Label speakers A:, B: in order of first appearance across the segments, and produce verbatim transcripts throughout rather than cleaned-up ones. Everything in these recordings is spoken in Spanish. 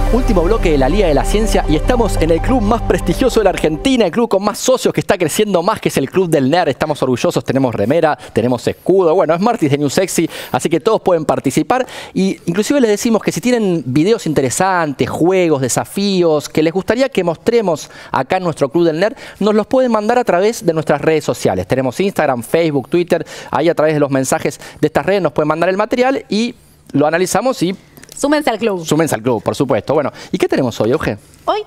A: Último bloque de la Liga de la Ciencia y estamos en el club más prestigioso de la Argentina, el club con más socios, que está creciendo más, que es el Club del Nerd. Estamos orgullosos, tenemos remera, tenemos escudo, bueno, es Martis de New Sexy, así que todos pueden participar. Y inclusive les decimos que si tienen videos interesantes, juegos, desafíos, que les gustaría que mostremos acá en nuestro Club del Nerd, nos los pueden mandar a través de nuestras redes sociales. Tenemos Instagram, Facebook, Twitter, ahí a través de los mensajes de estas redes nos pueden mandar el material y lo analizamos y...
B: Súmense al club.
A: Súmense al club, por supuesto. Bueno, ¿y qué tenemos hoy, Euge?
B: Hoy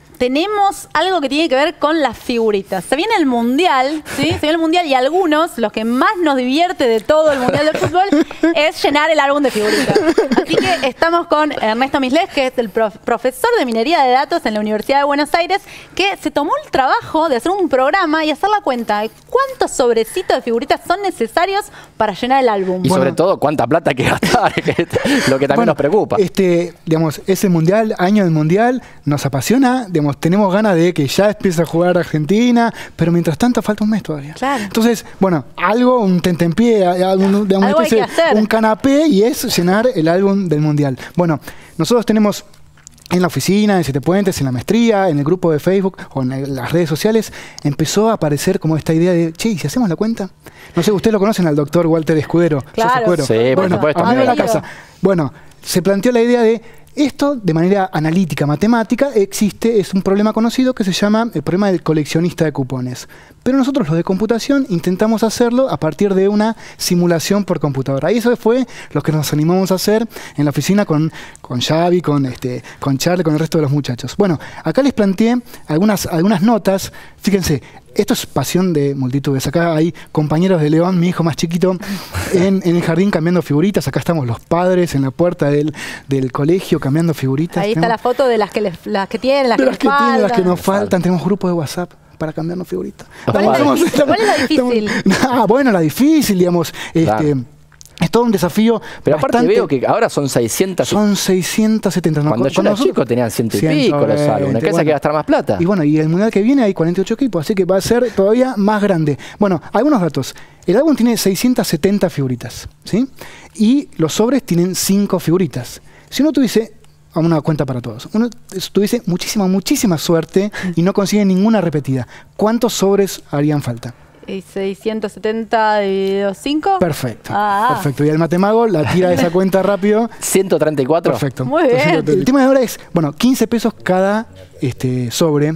B: tenemos algo que tiene que ver con las figuritas. Se viene el Mundial, ¿sí? Se viene el Mundial y algunos, los que más nos divierte de todo el Mundial del fútbol, es llenar el álbum de figuritas. Así que estamos con Ernesto Mislés, que es el prof profesor de minería de datos en la Universidad de Buenos Aires, que se tomó el trabajo de hacer un programa y hacer la cuenta de cuántos sobrecitos de figuritas son necesarios para llenar el álbum.
A: Y
C: bueno,
A: sobre todo, cuánta plata hay que gastar, que es lo que también
C: bueno,
A: nos preocupa.
C: Este, digamos, es el Mundial, año del Mundial, nos apasiona, digamos, tenemos ganas de que ya empiece a jugar Argentina, pero mientras tanto falta un mes todavía.
B: Claro.
C: Entonces, bueno, algo, un tentempié, algo, digamos,
B: Algo hay que hacer.
C: un canapé, y es llenar el álbum del Mundial. Bueno, nosotros tenemos en la oficina, en Siete Puentes, en la maestría, en el grupo de Facebook o en el, las redes sociales, empezó a aparecer como esta idea de, che, ¿y si hacemos la cuenta? No sé, ustedes lo conocen al doctor Walter Escudero.
B: Claro.
C: Escudero.
A: Sí, por
C: bueno,
A: supuesto.
C: amigo de la
B: Amigo.
C: casa. Bueno, se planteó la idea de esto de manera analítica, matemática, existe, es un problema conocido que se llama el problema del coleccionista de cupones. Pero nosotros los de computación intentamos hacerlo a partir de una simulación por computadora. Y eso fue lo que nos animamos a hacer en la oficina con, con Xavi, con, este, con Charlie, con el resto de los muchachos. Bueno, acá les planteé algunas, algunas notas. Fíjense, esto es pasión de multitudes. Acá hay compañeros de León, mi hijo más chiquito, en, en el jardín cambiando figuritas. Acá estamos los padres en la puerta del, del colegio cambiando figuritas.
B: Ahí está
C: Tenemos-
B: la foto de las que, les, las que tienen, las
C: de
B: que
C: las
B: les
C: que tienen, las que nos
A: Faltan.
C: faltan. Tenemos grupo de WhatsApp para cambiarnos figuritas.
B: ¿Cuál es la
C: Estamos-
B: difícil? ¿Cuál es la
C: estamos-
B: difícil?
C: Ah, bueno, la difícil, digamos.
A: Claro.
C: Este, es todo un desafío.
A: Pero aparte
C: bastante-
A: veo que ahora son seiscientos.
C: son seiscientos setenta. ¿no?
A: Cuando yo era chico tenían ciento y pico los
C: ciento
A: álbumes.
C: veinte,
A: ¿Qué hace
C: bueno.
A: que gastar más plata?
C: Y bueno, y el mundial que viene hay cuarenta y ocho equipos, así que va a ser todavía más grande. Bueno, algunos datos. El álbum tiene seiscientas setenta figuritas, ¿sí? Y los sobres tienen cinco figuritas. Si uno tuviese, a una cuenta para todos, uno tuviese muchísima, muchísima suerte y no consigue ninguna repetida, ¿cuántos sobres harían falta?
B: ¿Y seiscientos setenta dividido cinco?
C: Perfecto.
B: Ah.
C: Perfecto. Y el matemago la tira de esa cuenta rápido.
A: ciento treinta y cuatro.
C: Perfecto.
B: Muy bien.
C: Entonces, el tema de ahora es, bueno, quince pesos cada este, sobre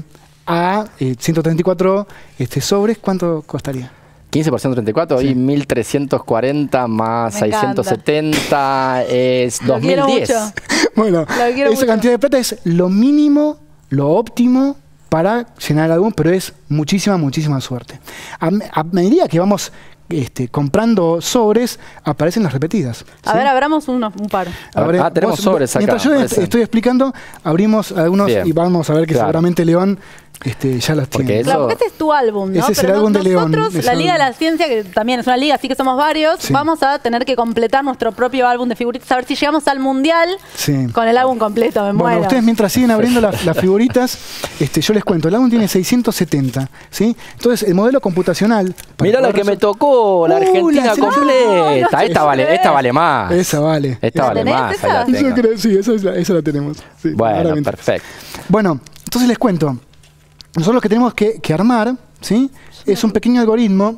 C: a eh, ciento treinta y cuatro este, sobres, ¿cuánto costaría?
A: quince por ciento treinta y cuatro
C: Sí.
A: y mil trescientos cuarenta más
B: Me
A: seiscientos setenta es
B: Lo
A: dos mil
B: quiero
A: diez.
B: mucho.
C: Bueno,
B: Lo quiero
C: esa
B: mucho.
C: cantidad de plata es lo mínimo, lo óptimo para llenar el álbum, pero es muchísima, muchísima suerte. A, me- a medida que vamos este, comprando sobres, aparecen las repetidas.
B: A
C: ¿sí?
B: ver, abramos uno, un par.
C: Abre-
A: Ah, tenemos
C: vos-
A: sobres acá,
C: Mientras yo
A: parece.
C: estoy explicando, abrimos algunos
A: Bien.
C: y vamos a ver que
A: Claro.
C: seguramente León este, ya los
A: Porque
C: tiene.
A: Eso-
B: Claro, porque este es tu álbum, ¿no?
C: Ese es el
B: Pero
C: álbum
B: no-
C: de León,
B: nosotros,
C: ese
B: la Liga de
C: álbum.
B: la Ciencia, que también es una liga, así que somos varios,
C: Sí.
B: vamos a tener que completar nuestro propio álbum de figuritas, a ver si llegamos al Mundial
C: Sí.
B: con el álbum completo, me
C: Bueno,
B: muero.
C: ustedes mientras siguen abriendo la- las figuritas, este, yo les cuento, el álbum tiene seiscientos setenta, ¿sí? Entonces, el modelo computacional... para
A: Mirá la
C: poder
A: que me
C: resol-
A: tocó, la
C: Uh,
A: Argentina
C: la selección-
A: completa.
B: No, no
A: esta,
B: te
A: vale,
B: creo.
A: esta vale más.
C: Esa vale.
A: Esta
B: ¿La
A: vale
B: tenés
A: más.
B: esa?
A: ahí la
C: Yo
A: tengo.
C: creo, sí, esa, es la, esa la tenemos. Sí,
A: Bueno,
C: claramente.
A: perfecto.
C: Bueno, entonces les cuento. Nosotros lo que tenemos que, que armar, ¿sí? Es un pequeño algoritmo.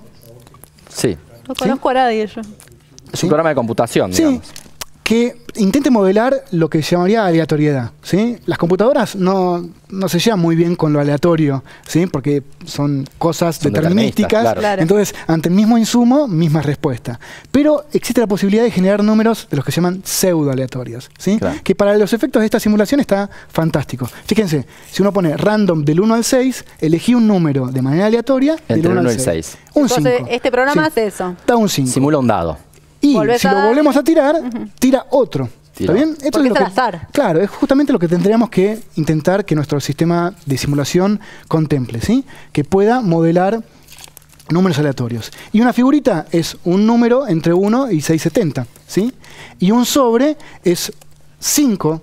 A: Sí.
B: No conozco a nadie yo.
A: Es
C: ¿Sí?
A: un programa de computación,
C: Sí,
A: digamos.
C: que intente modelar lo que se llamaría aleatoriedad, ¿sí? Las computadoras no, no se llevan muy bien con lo aleatorio, ¿sí? Porque son cosas
A: Son
C: determinísticas.
A: deterministas, claro.
B: Claro.
C: Entonces, ante el mismo insumo, misma respuesta. Pero existe la posibilidad de generar números de los que se llaman pseudo aleatorios, ¿sí?
A: Claro.
C: Que para los efectos de esta simulación está fantástico. Fíjense, si uno pone random del uno al seis, elegí un número de manera aleatoria
A: Entre
C: del
A: el
C: uno
A: uno
C: al
A: y el
C: seis.
A: seis.
C: Un
B: Entonces,
C: cinco.
B: este programa
C: Sí.
B: hace eso.
C: Da un cinco.
A: Simula un dado.
C: Y
B: Volvés
C: si
B: a
C: lo
B: dar.
C: volvemos a tirar, tira otro.
A: Tira.
C: ¿Está bien? Esto
B: Porque
C: lo
B: es al
C: que-
B: azar.
C: Claro, es justamente lo que tendríamos que intentar que nuestro sistema de simulación contemple, ¿sí? Que pueda modelar números aleatorios. Y una figurita es un número entre uno y seiscientos setenta, ¿sí? Y un sobre es cinco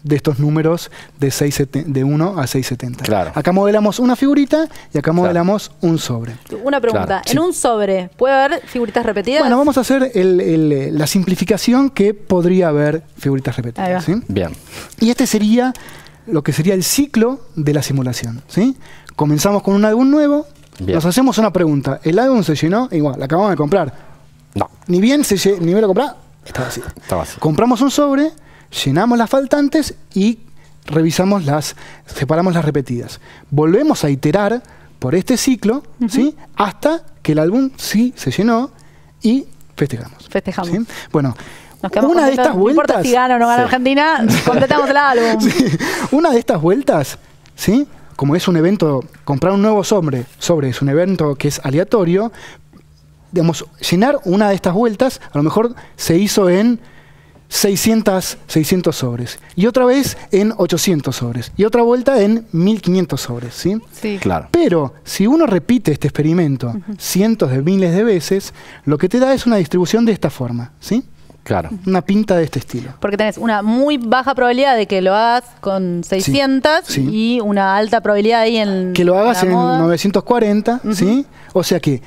C: de estos números de, seis, de uno a seiscientos setenta.
A: Claro.
C: Acá modelamos una figurita y acá modelamos claro. un sobre.
B: Una pregunta,
A: Claro.
B: ¿en
C: Sí.
B: un sobre puede haber figuritas repetidas?
C: Bueno, vamos a hacer el, el, la simplificación que podría haber figuritas repetidas. ¿sí?
A: Bien.
C: Y este sería lo que sería el ciclo de la simulación. ¿sí? Comenzamos con un álbum nuevo,
A: Bien.
C: nos hacemos una pregunta. ¿El álbum se llenó? Igual, la acabamos de comprar.
A: No,
C: Ni bien se lle- ni bien lo compramos, está vacío.
A: está vacío.
C: Compramos un sobre, llenamos las faltantes y revisamos las, separamos las repetidas. Volvemos a iterar por este ciclo, uh-huh. ¿sí? Hasta que el álbum sí se llenó y festejamos.
B: Festejamos.
C: ¿sí? Bueno,
B: Nos quedamos
C: una de
B: contentos,
C: estas
B: no importa
C: vueltas,
B: si gana o no gana
A: Sí.
B: Argentina, completamos el álbum.
C: sí, una de estas vueltas, ¿sí? Como es un evento, comprar un nuevo sobre, sobre es un evento que es aleatorio, digamos, llenar una de estas vueltas, a lo mejor se hizo en seiscientos, seiscientos sobres. Y otra vez en ochocientos sobres. Y otra vuelta en mil quinientos sobres. ¿sí?
B: Sí.
A: Claro.
C: Pero si uno repite este experimento uh-huh. cientos de miles de veces, lo que te da es una distribución de esta forma. ¿sí?
A: Claro.
C: Una pinta de este estilo.
B: Porque tenés una muy baja probabilidad de que lo hagas con seiscientos
C: Sí, sí.
B: y una alta probabilidad ahí en
C: Que lo hagas
B: la
C: en
B: moda.
C: novecientos cuarenta. Uh-huh. ¿sí? O sea que,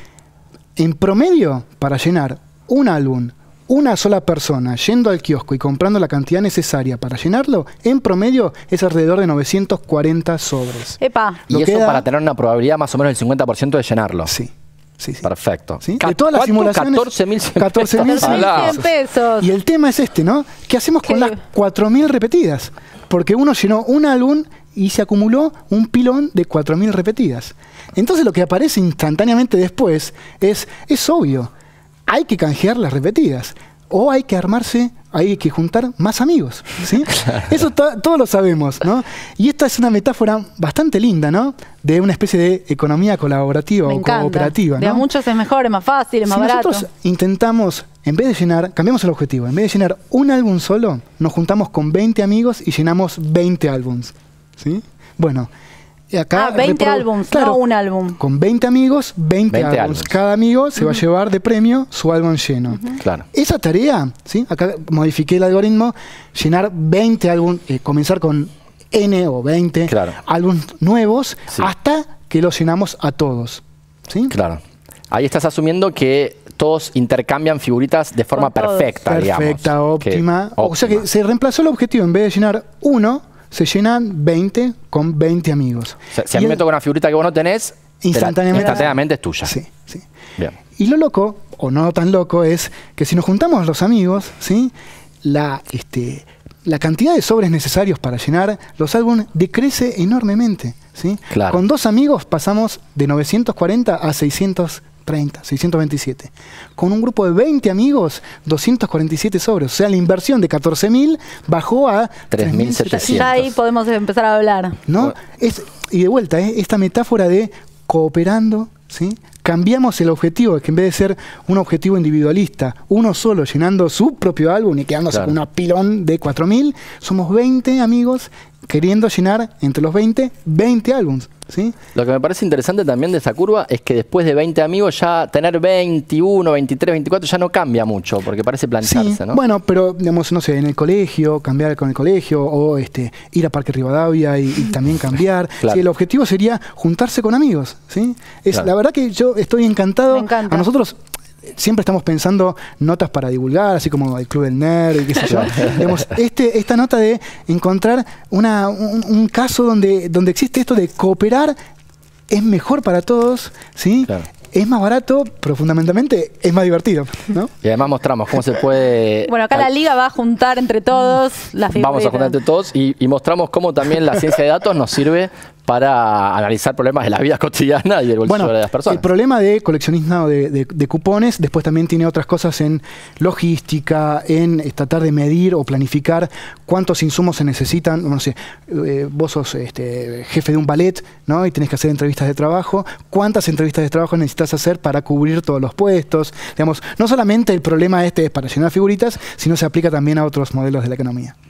C: en promedio, para llenar un álbum, una sola persona yendo al kiosco y comprando la cantidad necesaria para llenarlo, en promedio es alrededor de novecientos cuarenta sobres.
B: Epa.
A: Y
C: Lo
A: eso
C: queda-
A: para tener una probabilidad más o menos del cincuenta por ciento de llenarlo.
C: Sí, sí, sí.
A: Perfecto.
C: ¿Sí?
A: Ca-
C: De todas las
A: ¿cuánto?
C: simulaciones,
A: catorce mil cien
C: catorce mil cien
A: Alá.
B: cien pesos.
C: Y el tema es este, ¿no? ¿Qué hacemos con
B: ¿Qué?
C: las cuatro mil repetidas? Porque uno llenó un álbum y se acumuló un pilón de cuatro mil repetidas. Entonces lo que aparece instantáneamente después es, es obvio, hay que canjear las repetidas. O hay que armarse, hay que juntar más amigos. ¿sí? Eso to- todos lo sabemos, ¿no? Y esta es una metáfora bastante linda, ¿no? De una especie de economía colaborativa
B: Me
C: o
B: encanta.
C: cooperativa,
B: De a
C: ¿no?
B: muchos es mejor, es más fácil, es más
C: Si
B: barato.
C: nosotros intentamos, en vez de llenar, cambiamos el objetivo, en vez de llenar un álbum solo, nos juntamos con veinte amigos y llenamos veinte álbums. ¿sí? Bueno, y acá...
B: Ah, veinte
C: reprodu-
B: álbums,
C: claro,
B: no un álbum.
C: Con veinte amigos, veinte,
A: veinte
C: álbums.
A: álbums.
C: Cada amigo se va a llevar de premio su álbum lleno.
A: Claro.
C: Esa tarea, ¿sí? Acá modifiqué el algoritmo, llenar veinte álbumes, eh, comenzar con N o veinte
A: Claro.
C: álbumes nuevos
A: Sí.
C: hasta que los llenamos a todos. ¿sí?
A: Claro. Ahí estás asumiendo que todos intercambian figuritas de forma
B: Con todos.
A: perfecta, digamos.
C: Perfecta,
A: Que-
C: óptima. O sea que
A: óptima.
C: se reemplazó el objetivo, en vez de llenar uno, se llenan veinte con veinte amigos.
A: O sea, si a
C: Y
A: mí me
C: el-
A: toca una figurita que vos no tenés, te la-
C: Instantáneamente.
A: instantáneamente es tuya.
C: Sí, sí.
A: Bien.
C: Y lo loco, o no tan loco, es que si nos juntamos los amigos, ¿sí? la, este, la cantidad de sobres necesarios para llenar los álbumes decrece enormemente. ¿sí?
A: Claro.
C: Con dos amigos pasamos de novecientos cuarenta a seiscientos treinta, seiscientos veintisiete. Con un grupo de veinte amigos, doscientos cuarenta y siete sobres. O sea, la inversión de catorce mil bajó a
A: tres mil setecientos.
B: Ya ahí podemos empezar a hablar.
C: ¿no? Es, y de vuelta, ¿eh? esta metáfora de cooperando, ¿sí? Cambiamos el objetivo, que en vez de ser un objetivo individualista, uno solo llenando su propio álbum y quedándose
A: Claro.
C: con una pilón de cuatro mil, somos veinte amigos queriendo llenar entre los veinte, veinte álbums. ¿sí?
A: Lo que me parece interesante también de esta curva es que después de veinte amigos ya tener veintiuno, veintitrés, veinticuatro ya no cambia mucho, porque parece plancharse,
C: Sí,
A: ¿no?
C: bueno, pero digamos, no sé, en el colegio, cambiar con el colegio, o este, ir a Parque Rivadavia y, y también cambiar.
A: Claro.
C: Sí, el objetivo sería juntarse con amigos, ¿sí? Es,
A: Claro.
C: La verdad que yo estoy encantado.
B: Me encanta.
C: A nosotros siempre estamos pensando notas para divulgar, así como el Club del Nerd y qué sé yo. Digamos, este, esta nota de encontrar una, un, un caso donde, donde existe esto de cooperar es mejor para todos, ¿sí?
A: Claro.
C: Es más barato, pero fundamentalmente es más divertido, ¿no?
A: Y además mostramos cómo se puede...
B: Bueno, acá la liga va a juntar entre todos las figuritas.
A: Vamos a juntar entre todos y, y mostramos cómo también la ciencia de datos nos sirve para analizar problemas de la vida cotidiana y del bolsillo
C: Bueno,
A: de las personas.
C: el problema de coleccionismo de, de- de cupones después también tiene otras cosas en logística, en eh, tratar de medir o planificar cuántos insumos se necesitan. No sé, eh, vos sos este, jefe de un ballet, ¿no? Y tenés que hacer entrevistas de trabajo. ¿Cuántas entrevistas de trabajo necesitas hacer para cubrir todos los puestos? Digamos, no solamente el problema este es para llenar figuritas, sino se aplica también a otros modelos de la economía.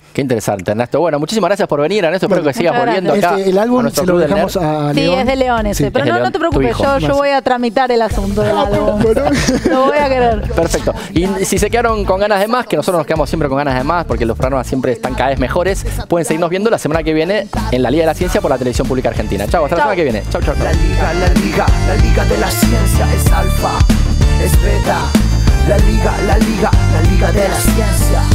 A: Qué interesante, Ernesto. Bueno, muchísimas gracias por venir, Ernesto. Espero
C: Bueno,
A: que sigas
B: muchas
A: volviendo acá.
C: Este, el
A: a
C: álbum
A: nuestro
C: se lo
A: Club del
C: dejamos
A: Nerd.
C: a
B: Sí,
C: León.
B: es de León ese.
C: Sí.
B: Pero
A: Es
B: no,
A: de
B: no
A: León,
B: te
A: tu
B: preocupes,
A: hijo.
B: yo, yo voy a tramitar el asunto del álbum. Lo voy a querer.
A: Perfecto. Y si se quedaron con ganas de más, que nosotros nos quedamos siempre con ganas de más, porque los programas siempre están cada vez mejores, pueden seguirnos viendo la semana que viene en la Liga de la Ciencia por la Televisión Pública Argentina. Chau, hasta la
B: Chau.
A: semana que viene. Chau, chau, chau.
D: La liga, la liga, la liga de la ciencia es alfa, es beta. La liga, la liga, la liga de la ciencia.